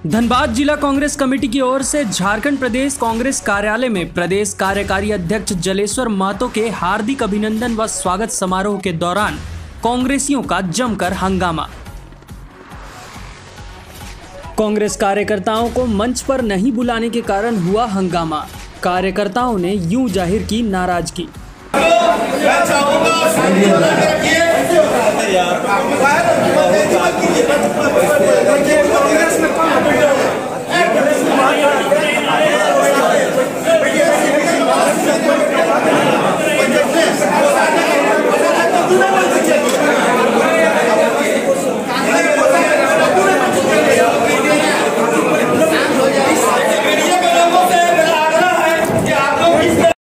धनबाद जिला कांग्रेस कमेटी की ओर से झारखंड प्रदेश कांग्रेस कार्यालय में प्रदेश कार्यकारी अध्यक्ष जलेश्वर महतो के हार्दिक अभिनंदन व स्वागत समारोह के दौरान कांग्रेसियों का जमकर हंगामा। कांग्रेस कार्यकर्ताओं को मंच पर नहीं बुलाने के कारण हुआ हंगामा। कार्यकर्ताओं ने यूं जाहिर की नाराजगी। कांग्रेस में कौन